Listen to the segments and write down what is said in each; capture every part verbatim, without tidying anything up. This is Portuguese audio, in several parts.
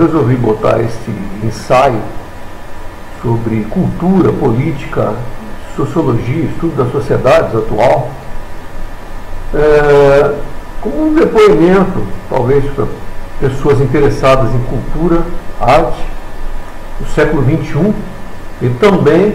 resolvi botar esse ensaio sobre cultura, política, sociologia, estudo das sociedades atual, é, como um depoimento, talvez para pessoas interessadas em cultura, arte, do século vinte e um, e também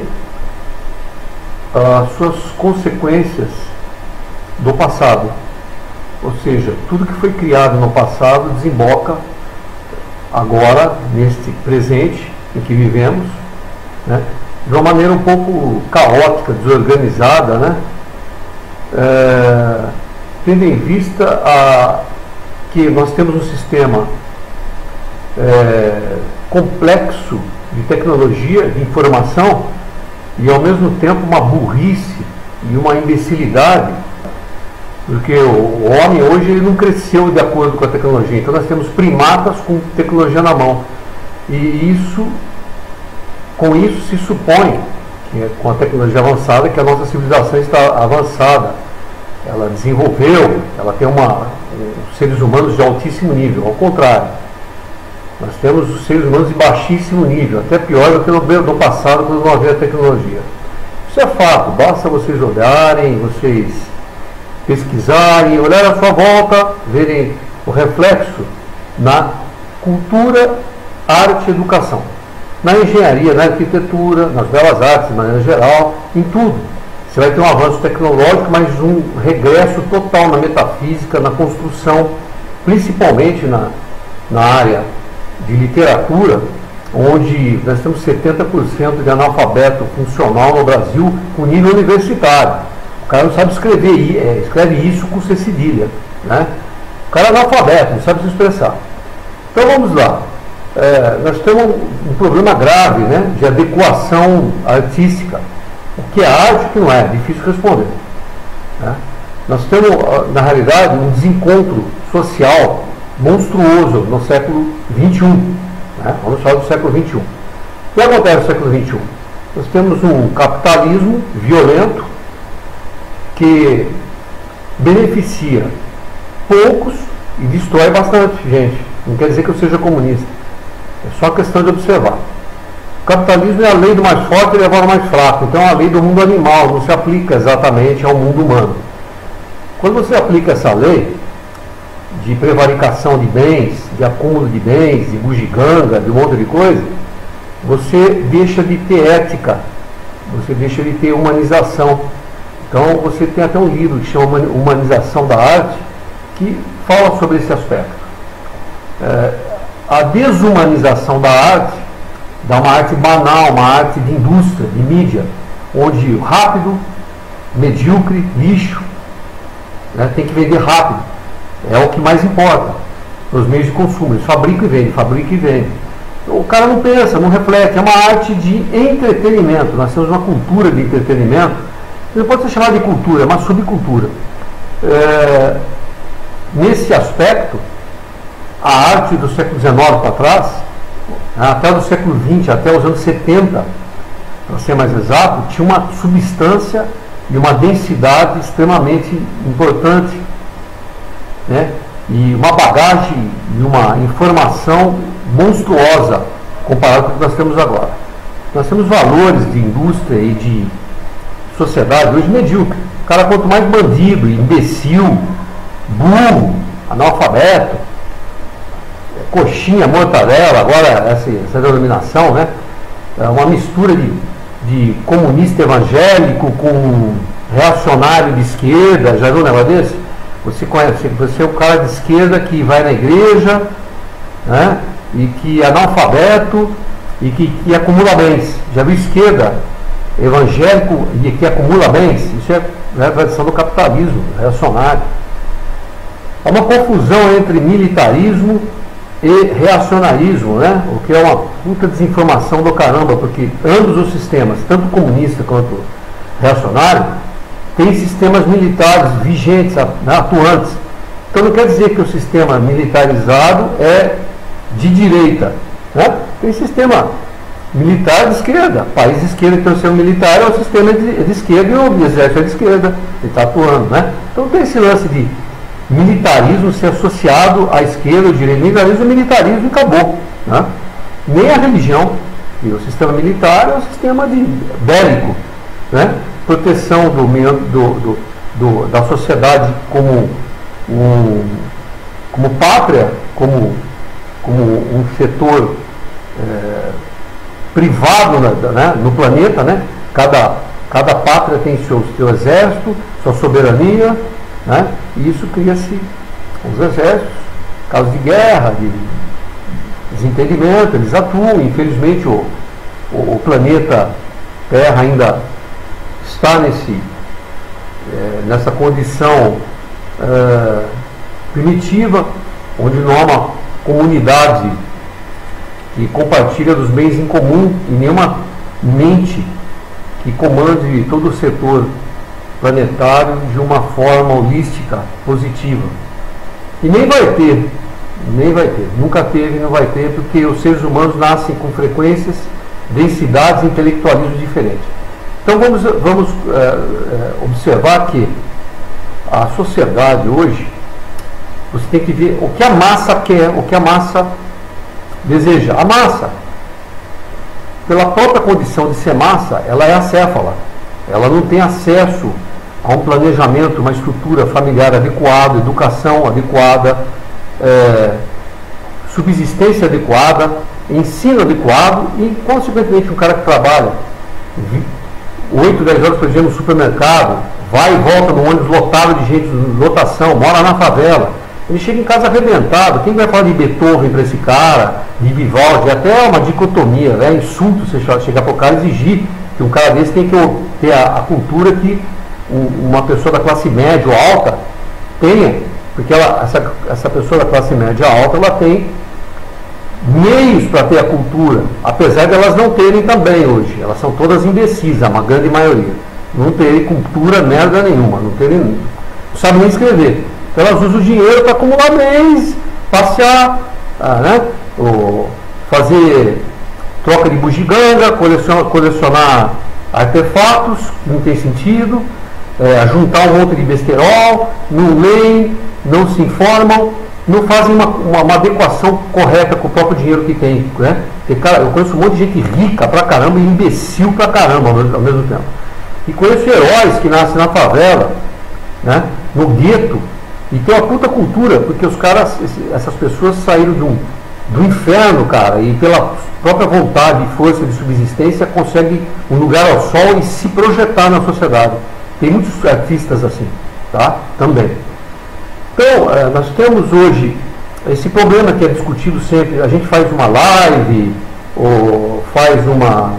as suas consequências do passado. Ou seja, tudo que foi criado no passado desemboca agora, neste presente em que vivemos, né, de uma maneira um pouco caótica, desorganizada, né, é, tendo em vista a, que nós temos um sistema é, complexo de tecnologia, de informação, e ao mesmo tempo uma burrice e uma imbecilidade, porque o homem hoje ele não cresceu de acordo com a tecnologia. Então nós temos primatas com tecnologia na mão, e isso, com isso se supõe que com a tecnologia avançada que a nossa civilização está avançada, ela desenvolveu, ela tem uma, um, seres humanos de altíssimo nível. Ao contrário, nós temos os seres humanos de baixíssimo nível, até pior do que no, no passado, quando não havia tecnologia. Isso é fato, basta vocês olharem, vocês pesquisarem, olharem à sua volta, verem o reflexo na cultura, arte e educação, na engenharia, na arquitetura, nas belas artes de maneira geral, em tudo. Você vai ter um avanço tecnológico, mas um regresso total na metafísica, na construção, principalmente na, na área de literatura, onde nós temos setenta por cento de analfabeto funcional no Brasil com nível universitário. O cara não sabe escrever, é, escreve isso com C cedilha, né? O cara é analfabeto, não sabe se expressar. Então vamos lá. É, nós temos um, um problema grave, né, de adequação artística. O que é arte e o que não é, difícil responder, né? Nós temos, na realidade, um desencontro social monstruoso no século vinte e um, né? Vamos falar do século vinte e um. O que acontece no século vinte e um? Nós temos um capitalismo violento que beneficia poucos e destrói bastante gente. Não quer dizer que eu seja comunista, é só questão de observar. O capitalismo é a lei do mais forte e levar ao mais fraco. Então é a lei do mundo animal, não se aplica exatamente ao mundo humano. Quando você aplica essa lei de prevaricação de bens, de acúmulo de bens, de bugiganga, de um monte de coisa, você deixa de ter ética, você deixa de ter humanização. Então você tem até um livro que chama Humanização da Arte, que fala sobre esse aspecto. É, a desumanização da arte dá uma arte banal, uma arte de indústria, de mídia, onde rápido, medíocre, lixo, né, tem que vender rápido. É o que mais importa nos meios de consumo. Eles fabricam e vendem, fabricam e vendem. O cara não pensa, não reflete. É uma arte de entretenimento. Nós temos uma cultura de entretenimento. Não pode ser chamada de cultura, é uma subcultura. É, nesse aspecto, a arte do século dezenove para trás, até do século vinte, até os anos setenta, para ser mais exato, tinha uma substância e uma densidade extremamente importante, né? E uma bagagem e uma informação monstruosa comparado com o que nós temos agora. Nós temos valores de indústria e de sociedade hoje medíocre. O cara, quanto mais bandido, imbecil, burro, analfabeto, coxinha, mortadela, agora essa, essa denominação, né? É uma mistura de, de comunista evangélico com reacionário de esquerda. Já viu um negócio desse? Você conhece, você é o cara de esquerda que vai na igreja, né? E que é analfabeto e que, que acumula bens. Já viu esquerda evangélico e que acumula bens? Isso é, é a tradição do capitalismo reacionário. Há uma confusão entre militarismo e reacionarismo, né? O que é uma puta desinformação do caramba, porque ambos os sistemas, tanto comunista quanto reacionário, têm sistemas militares vigentes, atuantes. Então não quer dizer que o sistema militarizado é de direita, né? Tem sistema militar de esquerda. País de esquerda que tem o sistema militar é o sistema de, de esquerda, e o exército é de esquerda, ele está atuando, né? Então tem esse lance de militarismo ser associado à esquerda, ao direito. Militarismo é militarismo e acabou. né? Nem a religião. E o sistema militar é um sistema de, bélico, né? Proteção do, do, do, do, da sociedade como, um, como pátria, como, como um setor é, privado, né, no planeta, né? Cada, cada pátria tem seu, seu exército, sua soberania, né? E isso cria-se os exércitos, casos de guerra, de desentendimento, eles atuam. Infelizmente o, o, o planeta Terra ainda está nesse, é, nessa condição é, primitiva, onde não há uma comunidade que compartilha dos bens em comum e nenhuma mente que comande todo o setor planetário de uma forma holística, positiva. E nem vai ter, nem vai ter, nunca teve e não vai ter, porque os seres humanos nascem com frequências, densidades e intelectualismo diferentes. Então vamos, vamos é, é, observar que a sociedade hoje, você tem que ver o que a massa quer, o que a massa deseja. A massa, pela própria condição de ser massa, ela é acéfala. Ela não tem acesso a um planejamento, uma estrutura familiar adequada, educação adequada, é, subsistência adequada, ensino adequado e, consequentemente, um cara que trabalha oito, dez horas por dia no supermercado, vai e volta no ônibus lotado de gente, lotação, mora na favela, ele chega em casa arrebentado. Quem vai falar de Beethoven para esse cara, de Vivaldi? Até uma dicotomia, é insulto você chegar para o cara e exigir que um cara desse tem que ter a, a cultura que um, uma pessoa da classe média ou alta tenha, porque ela, essa, essa pessoa da classe média alta, ela tem meios para ter a cultura, apesar de elas não terem também hoje. Elas são todas imbecis, a uma grande maioria. Não terem cultura merda nenhuma, não terem, não sabem nem escrever. Então elas usam o dinheiro para acumular bens, passear, ah, né? Ou fazer troca de bugiganga, colecionar, colecionar artefatos que não tem sentido, é, juntar um monte de besterol, não leem, não se informam, não fazem uma, uma, uma adequação correta com o próprio dinheiro que tem, né? Porque, cara, eu conheço um monte de gente rica pra caramba e imbecil pra caramba ao mesmo, ao mesmo tempo. E conheço heróis que nascem na favela, né? No gueto, e tem uma puta cultura, porque os caras, essas pessoas saíram do, do inferno, cara, e pela própria vontade e força de subsistência conseguem um lugar ao sol e se projetar na sociedade. Tem muitos artistas assim, tá? Também. Então, nós temos hoje esse problema que é discutido sempre. A gente faz uma live ou faz uma,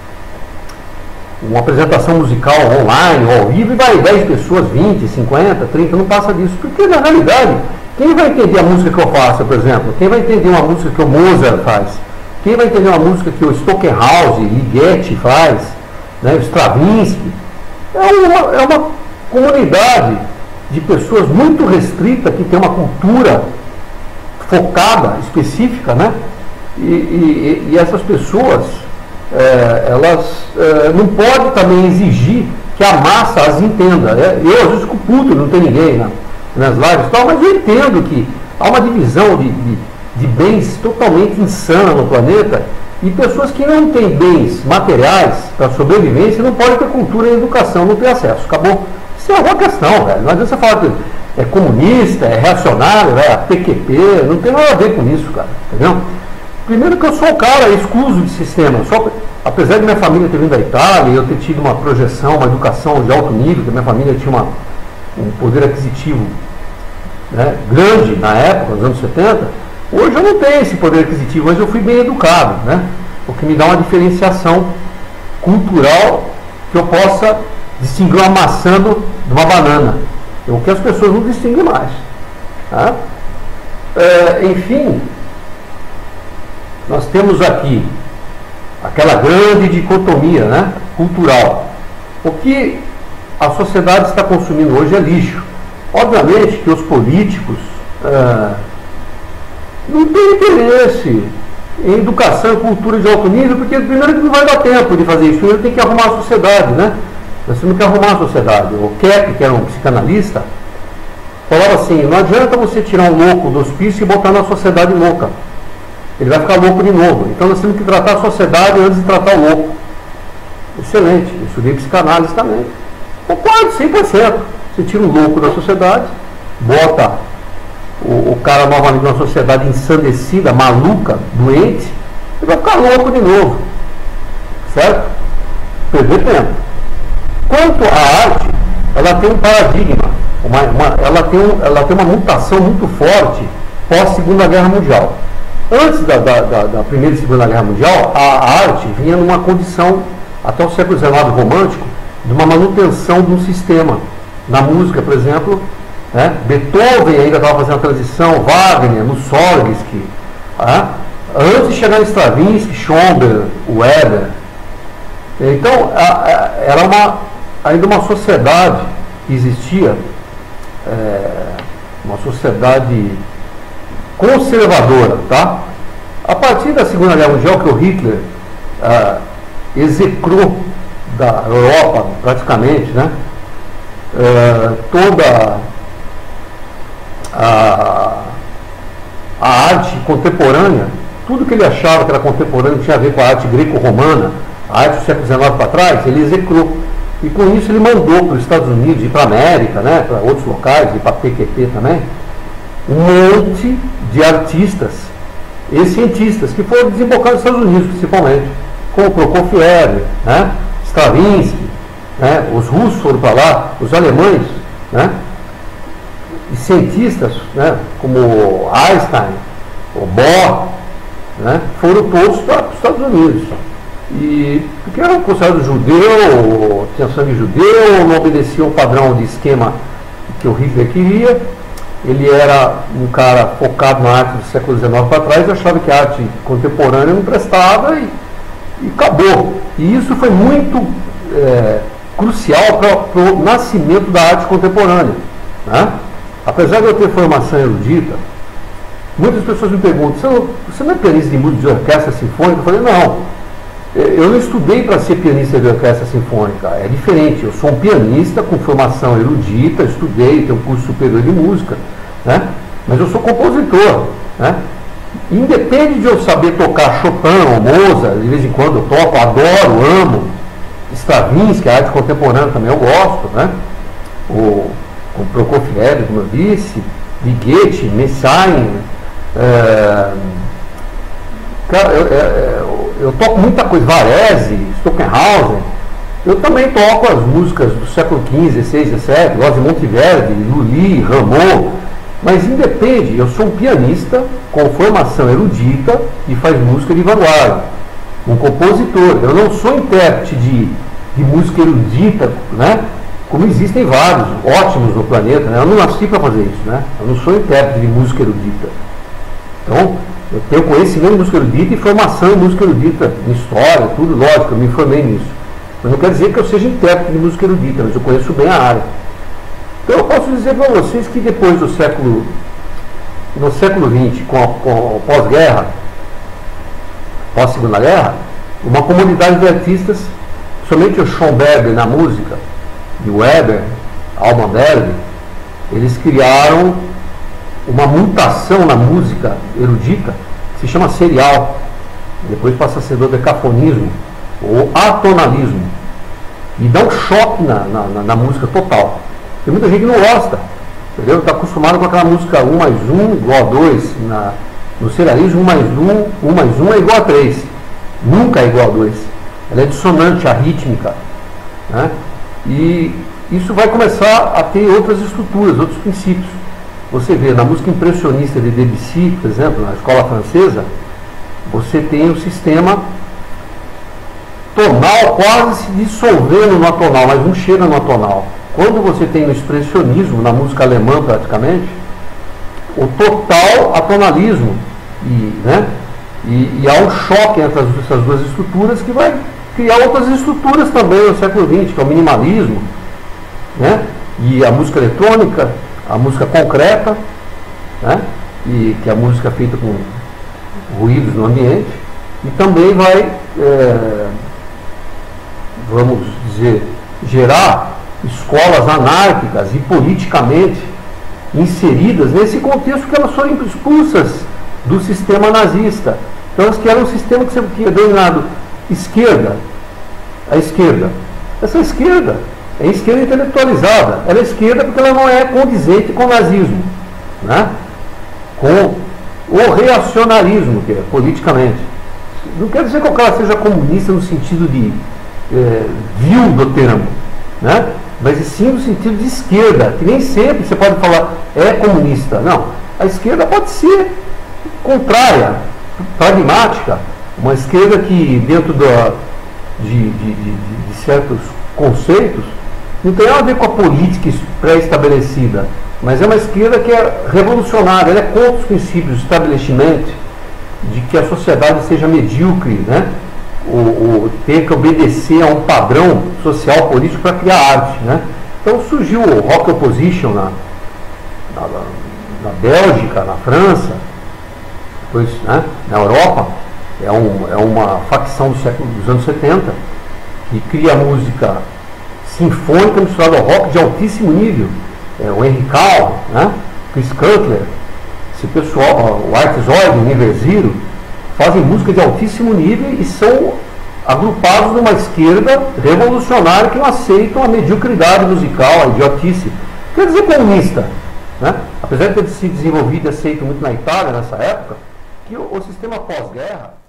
uma apresentação musical online ou ao vivo e vai dez pessoas, vinte, cinquenta, trinta, não passa disso. Porque, na realidade, quem vai entender a música que eu faço, por exemplo? Quem vai entender uma música que o Mozart faz? Quem vai entender uma música que o Stockenhauer, Ligeti faz? Né? O Stravinsky? É uma, é uma comunidade de pessoas muito restrita, que tem uma cultura focada, específica, né? E, e, e essas pessoas, é, elas é, não podem também exigir que a massa as entenda. É, eu, às vezes, fico puto, não tem ninguém na, nas lives e tal, mas eu entendo que há uma divisão de, de, de bens totalmente insana no planeta, e pessoas que não têm bens materiais para sobrevivência não podem ter cultura e educação, não têm acesso. Acabou. Isso é uma questão, velho. Não adianta você falar que é comunista, é reacionário, é P Q P, não tem nada a ver com isso, cara. Entendeu? Primeiro que eu sou um cara excluso de sistema. Só, apesar de minha família ter vindo da Itália e eu ter tido uma projeção, uma educação de alto nível, que minha família tinha uma, um poder aquisitivo, né, grande na época, nos anos setenta, hoje eu não tenho esse poder aquisitivo, mas eu fui bem educado, né? O que me dá uma diferenciação cultural que eu possa distinguir uma maçã do, de uma banana, o que as pessoas não distinguem mais. Tá? É, enfim, nós temos aqui aquela grande dicotomia, né, cultural. O que a sociedade está consumindo hoje é lixo. Obviamente que os políticos é, não têm interesse em educação e cultura de alto nível, porque primeiro que não vai dar tempo de fazer isso, primeiro tem que arrumar a sociedade, né? Nós temos que arrumar a sociedade. O Keck, que era um psicanalista, falava assim: não adianta você tirar um louco do hospício e botar na sociedade louca. ele vai ficar louco de novo. Então nós temos que tratar a sociedade antes de tratar o louco. Excelente, eu estudei psicanálise também. Concordo, cem por cento. Você tira um louco da sociedade, bota o, o cara novamente numa sociedade ensandecida, maluca, doente, ele vai ficar louco de novo. Certo? Perder tempo. Quanto à arte, ela tem um paradigma, uma, uma, ela, tem um, ela tem uma mutação muito forte pós-Segunda Guerra Mundial. Antes da, da, da, da Primeira e Segunda Guerra Mundial, a, a arte vinha numa condição, até o século dezenove romântico, de uma manutenção de um sistema. Na música, por exemplo, né, Beethoven ainda estava fazendo a transição, Wagner, Mussorgsky, né, antes de chegar em Stravinsky, Schoenberg, Weber. Então, a, a, era uma, ainda uma sociedade que existia, é, uma sociedade conservadora, tá? A partir da Segunda Guerra Mundial, que o Hitler ah, execrou da Europa, praticamente, né? Ah, toda a, a arte contemporânea, tudo que ele achava que era contemporâneo tinha a ver com a arte greco-romana, a arte do século dezenove para trás, ele execrou. E com isso ele mandou para os Estados Unidos, e para a América, né, para outros locais, e para a P Q P também, um monte de artistas e cientistas que foram desembocar nos Estados Unidos, principalmente, como Prokofiev, né, Stravinsky, né, os russos foram para lá, os alemães, né, e cientistas, né, como Einstein, o Bohr, né, foram todos para os Estados Unidos. E porque era considerado judeu, tinha sangue judeu, não obedecia ao padrão de esquema que o Hitler queria. Ele era um cara focado na arte do século dezenove para trás e achava que a arte contemporânea não prestava e, e acabou. E isso foi muito é, crucial para o nascimento da arte contemporânea, né? Apesar de eu ter formação erudita, muitas pessoas me perguntam, você não, você não é pianista de música de orquestra sinfônica? Eu falei, não. Eu não estudei para ser pianista de orquestra sinfônica, é diferente. Eu sou um pianista com formação erudita, estudei, tenho um curso superior de música, né? Mas eu sou compositor, né? Independe de eu saber tocar Chopin ou Mozart, de vez em quando eu toco, adoro, amo. Stravinsky, a arte contemporânea também eu gosto, né? O, o Prokofiev, como eu disse, Ligeti, Messiaen, é, cara, eu, eu, eu toco muita coisa, Varese, Stockenhausen. Eu também toco as músicas do século quinze, dezesseis, dezessete, gosto de Monteverdi, Lully, Rameau, mas independe, eu sou um pianista com formação erudita e faz música de vanguarda, um compositor. Eu não sou intérprete de, de música erudita, né? Como existem vários ótimos no planeta, né? Eu não nasci para fazer isso, né? Eu não sou intérprete de música erudita. Então, eu tenho conhecimento em música erudita e formação em música erudita, em história, tudo, lógico, eu me formei nisso. Mas não quer dizer que eu seja intérprete de música erudita, mas eu conheço bem a área. Então eu posso dizer para vocês que depois do século, no século vinte, com a, com a pós-guerra, pós-segunda guerra, uma comunidade de artistas, somente o Schoenberg na música, e o Weber, Alban Berg, eles criaram uma mutação na música erudita que se chama serial, depois passa a ser do decafonismo ou atonalismo, e dá um choque na, na, na música total. Tem muita gente que não gosta, entendeu? Está acostumado com aquela música um mais um igual a dois, na, no serialismo um mais um, um mais um é igual a três, nunca é igual a dois, ela é dissonante, arrítmica, né? E isso vai começar a ter outras estruturas, outros princípios. Você vê na música impressionista de Debussy, por exemplo, na escola francesa, você tem o sistema tonal quase se dissolvendo no atonal, mas não chega no atonal. Quando você tem no expressionismo, na música alemã praticamente, o total atonalismo, e, né, e, e há um choque entre as, essas duas estruturas que vai criar outras estruturas também no século vinte, que é o minimalismo, né, e a música eletrônica, a música concreta, né, e, que é a música feita com ruídos no ambiente, e também vai, é, vamos dizer, gerar escolas anárquicas e politicamente inseridas nesse contexto que elas foram expulsas do sistema nazista. Então, que era um sistema que sempre tinha denominado esquerda, a esquerda. Essa esquerda é esquerda intelectualizada. Ela é esquerda porque ela não é condizente com o nazismo, né? Com o reacionarismo, que é politicamente. Não quer dizer que o cara seja comunista no sentido de é, vil do termo, né? Mas sim no sentido de esquerda, que nem sempre você pode falar é comunista. Não, a esquerda pode ser contrária, pragmática, uma esquerda que dentro da, de, de, de, de certos conceitos não tem nada a ver com a política pré-estabelecida, mas é uma esquerda que é revolucionária, ela é contra os princípios do estabelecimento, de que a sociedade seja medíocre, né? O, o, ter que obedecer a um padrão social político para criar arte, né? Então surgiu o Rock Opposition na, na, na Bélgica, na França, depois, né, na Europa. É, um, é uma facção do século, dos anos setenta que cria música sinfônica misturada ao rock de altíssimo nível. É, o Henry Cowell, né, Chris Cutler, esse pessoal, o Art Zoyd, o Niver Zero, fazem música de altíssimo nível e são agrupados numa esquerda revolucionária que não aceitam a mediocridade musical, a idiotice. Quer dizer comunista, né? Apesar de ter se desenvolvido e aceito muito na Itália nessa época, que o, o sistema pós-guerra